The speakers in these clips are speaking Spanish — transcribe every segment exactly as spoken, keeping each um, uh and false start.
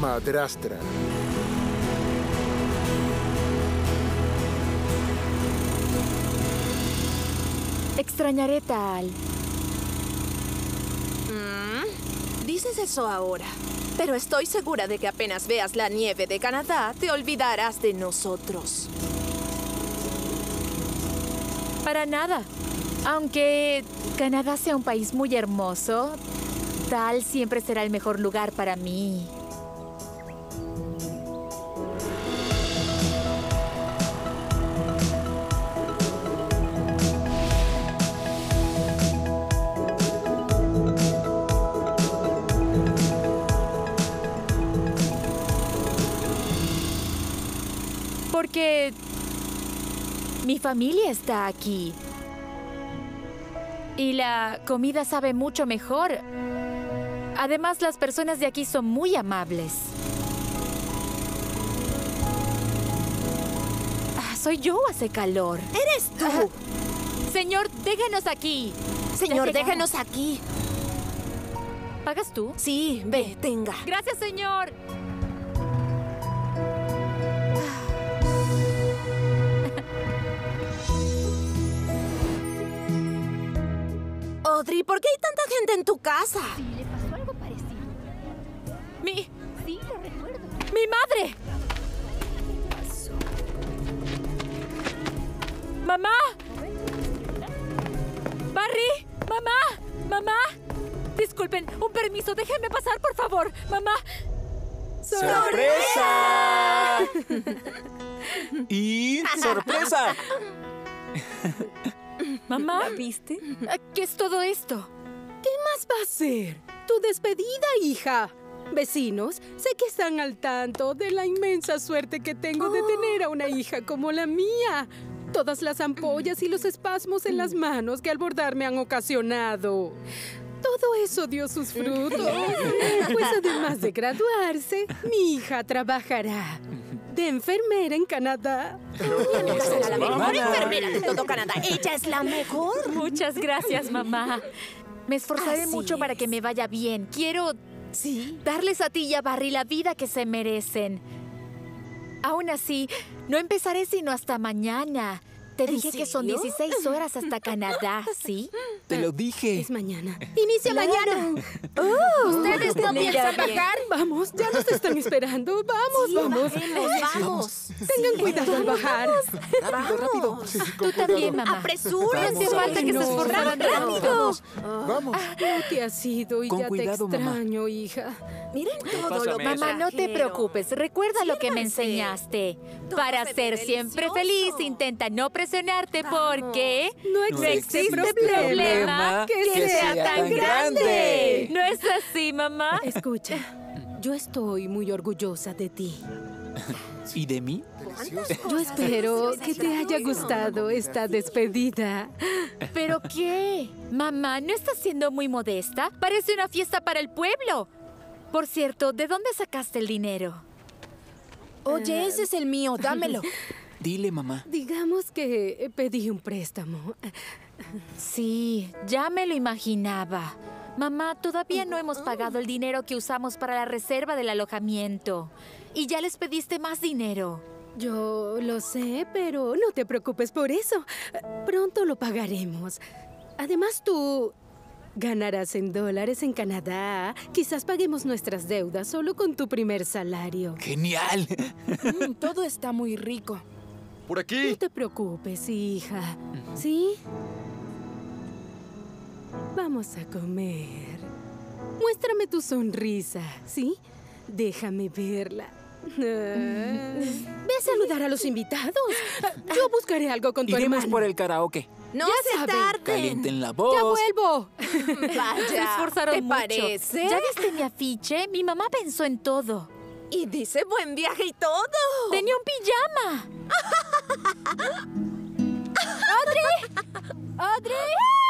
madrastra. Extrañaré tal. Mm, dices eso ahora. Pero estoy segura de que apenas veas la nieve de Canadá, te olvidarás de nosotros. Para nada. Aunque Canadá sea un país muy hermoso, tal siempre será el mejor lugar para mí. Porque mi familia está aquí. Y la comida sabe mucho mejor. Además, las personas de aquí son muy amables. Ah, ¿soy yo o hace calor? ¡Eres tú! Ah, señor, déjenos aquí. Señor, déjenos aquí. ¿Pagas tú? Sí, ve, tenga. Gracias, señor. Audrey, ¿por qué hay tanta gente en tu casa? Sí, le pasó algo parecido. Mi... Sí, lo recuerdo. ¡Mi madre! ¿Qué pasó? ¡Mamá! ¡Barry! ¡Mamá! ¡Mamá! Disculpen, un permiso, déjenme pasar, por favor. ¡Mamá! ¡Sorpresa! ¡Y sorpresa! ¿Mamá? ¿La viste? ¿Qué es todo esto? ¿Qué más va a ser? Tu despedida, hija. Vecinos, sé que están al tanto de la inmensa suerte que tengo de tener a una hija como la mía. Todas las ampollas y los espasmos en las manos que al bordar me han ocasionado. Todo eso dio sus frutos. Pues además de graduarse, mi hija trabajará de enfermera en Canadá. Mi amiga será la mejor enfermera de todo Canadá. Ella es la mejor. Muchas gracias, mamá. Me esforzaré Así mucho para es. que me vaya bien. Quiero Sí. darles a ti y a Barry la vida que se merecen. Aún así, no empezaré sino hasta mañana. Te ¿En dije que son serio? dieciséis horas hasta Canadá, ¿sí? Te lo dije. Es mañana. ¡Inicia mañana! ¿Ustedes no piensan bajar? Vamos, ya nos están esperando. Vamos, vamos. Bajemos, vamos. Tengan cuidado al bajar. Rápido, rápido. Sí, sí, con Tú también, cuidado. mamá. Apresúrense. No hace falta que no. se esforzaran tanto. Rápido. Vamos. No te has ido y Con ya cuidado, te mamá. extraño, hija. Miren todo Pásame lo que eso. Mamá, no te trajeron. preocupes. Recuerda lo que me Sírvanse. enseñaste. Todo Para se ve ser siempre delicioso. feliz, intenta no presionarte porque No No existe, existe problema, problema que, sea, tan grande. ¿no es así, mamá? Escucha, yo estoy muy orgullosa de ti. ¿Y de mí? Delicioso. Yo espero que te haya gustado esta despedida. ¿Pero qué? Mamá, ¿no estás siendo muy modesta? Parece una fiesta para el pueblo. Por cierto, ¿de dónde sacaste el dinero? Oye, ese es el mío, dámelo. Dile, mamá. Digamos que pedí un préstamo. Sí, ya me lo imaginaba. Mamá, todavía no hemos pagado el dinero que usamos para la reserva del alojamiento. Y ya les pediste más dinero. Yo lo sé, pero no te preocupes por eso. Pronto lo pagaremos. Además, tú ganarás en dólares en Canadá. Quizás paguemos nuestras deudas solo con tu primer salario. ¡Genial! Mm, todo está muy rico. Por No aquí. te preocupes, hija. ¿Sí? Vamos a comer. Muéstrame tu sonrisa, ¿sí? Déjame verla. Ah. Ve a saludar a los invitados. Yo buscaré algo con tu Iremos hermano. por el karaoke. No Ya se saben. tarden. Calienten la voz. ¡Ya vuelvo! Se Vaya. esforzaron ¿Te mucho. parece? ¿Ya viste mi afiche? Mi mamá pensó en todo. Y dice buen viaje y todo. Tenía un pijama. ¡Audrey!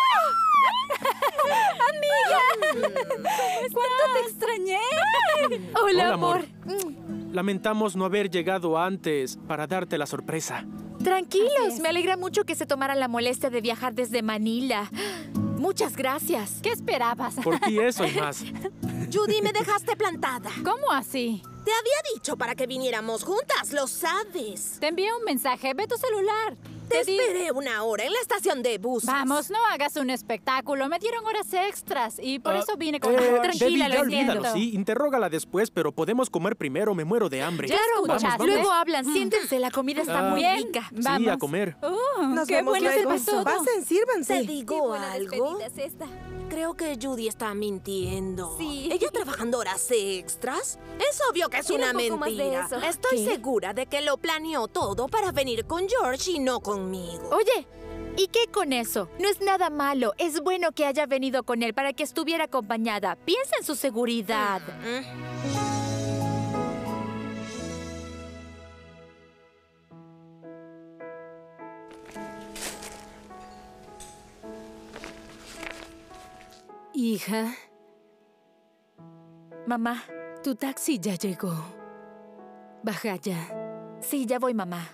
¿Cuánto te extrañé? Hola, Hola, amor. amor. Lamentamos no haber llegado antes para darte la sorpresa. Tranquilos, me alegra mucho que se tomaran la molestia de viajar desde Manila. Muchas gracias. ¿Qué esperabas? Por ti eso y más. Judy, me dejaste plantada. ¿Cómo así? Te había dicho para que viniéramos juntas, lo sabes. Te envié un mensaje. Ve tu celular. Te di- esperé una hora en la estación de buses. Vamos, no hagas un espectáculo. Me dieron horas extras y por Ah, eso vine con eh, George. Debbie, Tranquila, ya lo olvídalo, entiendo. sí. Interrógala después, pero podemos comer primero. Me muero de hambre. Claro, escuchaste? vamos, vamos. luego hablan. Siéntense, la comida está Ah. muy Bien. rica. Sí, Vamos. a comer. Uh, Nos qué vemos bueno se luego. ve todo. Pasen, sírvanse. ¿Te digo algo? Es esta. Creo que Judy está mintiendo. Sí. ¿Ella trabajando horas extras? Es obvio que es Tiene una un poco más de mentira. eso. Estoy ¿Qué? segura de que lo planeó todo para venir con George y no conmigo. Oye, ¿y qué con eso? No es nada malo. Es bueno que haya venido con él para que estuviera acompañada. Piensa en su seguridad. Hija, Mamá. tu taxi ya llegó. Baja ya. Sí, ya voy, mamá.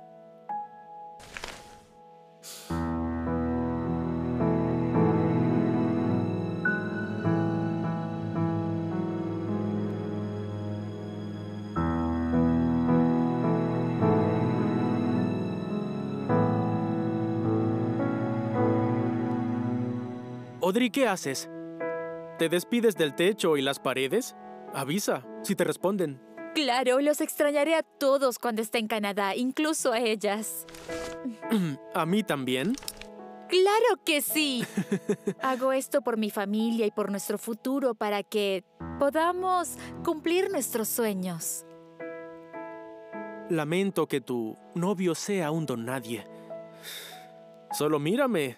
Audrey, ¿qué haces? ¿Te despides del techo y las paredes? Avisa, si te responden. Claro, los extrañaré a todos cuando esté en Canadá, incluso a ellas. ¿A mí también? ¡Claro que sí! Hago esto por mi familia y por nuestro futuro para que podamos cumplir nuestros sueños. Lamento que tu novio sea un don nadie. Solo mírame.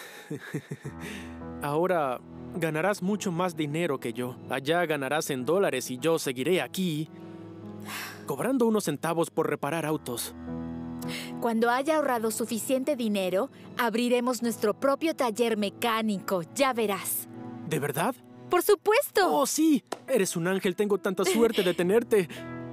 Ahora ganarás mucho más dinero que yo. Allá ganarás en dólares y yo seguiré aquí cobrando unos centavos por reparar autos. Cuando haya ahorrado suficiente dinero, abriremos nuestro propio taller mecánico, ya verás. ¿De verdad? ¡Por supuesto! ¡Oh, sí! Eres un ángel, tengo tanta suerte de tenerte.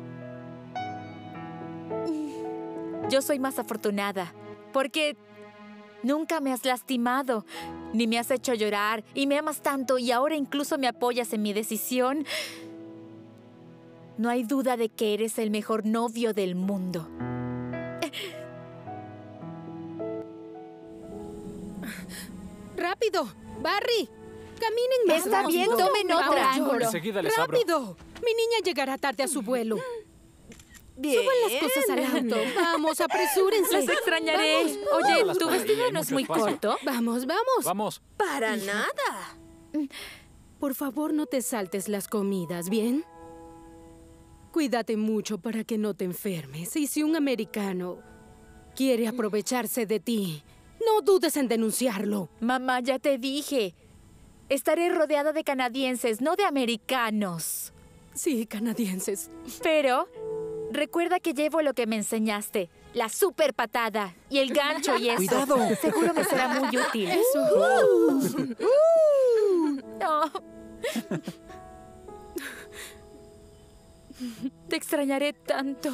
Yo soy más afortunada, porque nunca me has lastimado, ni me has hecho llorar, y me amas tanto, y ahora incluso me apoyas en mi decisión. No hay duda de que eres el mejor novio del mundo. ¡Rápido! ¡Barry! ¡Caminen más Está bien, rápido! tomen otra. Ahora, ángulo. George. Enseguida les abro. ¡Rápido! Mi niña llegará tarde a su vuelo. Bien. Suban las cosas al auto. Vamos, apresúrense. Las extrañaré. Oye, Las ¿tu por ahí, vestido hay no es mucho muy espacio. corto? Vamos, vamos. Vamos. Para nada. Por favor, no te saltes las comidas, ¿bien? Cuídate mucho para que no te enfermes. Y si un americano quiere aprovecharse de ti, no dudes en denunciarlo. Mamá, ya te dije. Estaré rodeada de canadienses, no de americanos. Sí, canadienses. Pero recuerda que llevo lo que me enseñaste. La super patada y el gancho y eso. Cuidado. Seguro me será muy útil. No. Te extrañaré tanto.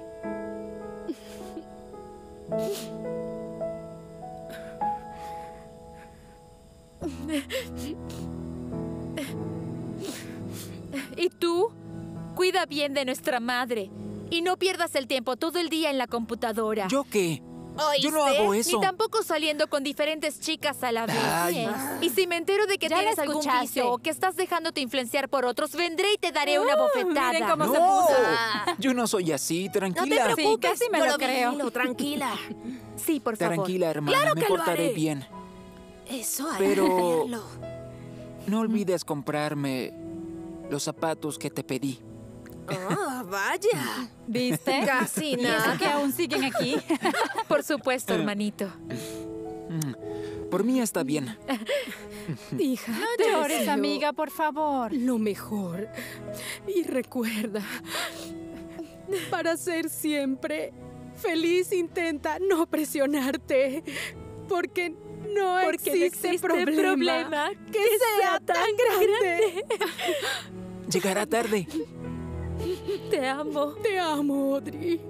¿Y tú? Cuida bien de nuestra madre. Y no pierdas el tiempo todo el día en la computadora. ¿Yo qué? ¿Oíste? Yo no hago eso. Ni tampoco saliendo con diferentes chicas a la vez. Ay. Y si me entero de que Ya la tienes algún escuchaste. vicio o que estás dejándote influenciar por otros, vendré y te daré una bofetada. miren cómo No, se puso. yo no soy así, No te tranquila. preocupes, casi me yo lo lo creo. vigilo, tranquila. Sí, por favor. Tranquila, hermana, Claro me que lo portaré haré. bien. Eso hay Pero- que hacerlo. No olvides comprarme los zapatos que te pedí. Ah, vaya. ¿Viste? Casi Y eso nada. que aún siguen aquí. Por supuesto, hermanito. Por mí está bien. Hija, No te llores, deseo amiga, por favor. lo mejor. Y recuerda, para ser siempre feliz, intenta no presionarte. Porque no Porque no existe, existe problema, problema que, sea tan grande. Llegará tarde. Te amo. Te amo, Audrey.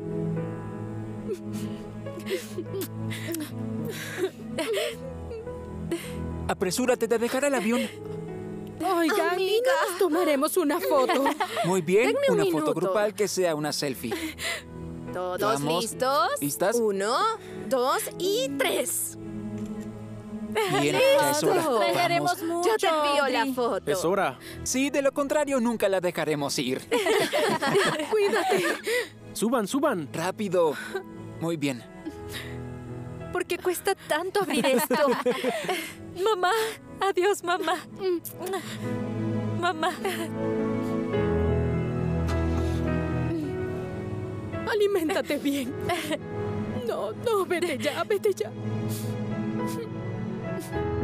Apresúrate, te dejará el avión. Oigan, y Amiga. no nos tomaremos una foto. Muy bien, Denme un una minuto. foto grupal que sea una selfie. ¿Todos Vamos. listos? ¿Listas? Uno, dos y tres. Bien, ya es hora. Listo. Extrañaremos Vamos. mucho. Yo te envío la Audrey. foto. Es hora. Sí, de lo contrario, nunca la dejaremos ir. Cuídate. Suban, suban. Rápido. Muy bien. ¿Por qué cuesta tanto abrir esto? Mamá, adiós, mamá. Mamá. Aliméntate bien. No, no, vete ya, vete ya.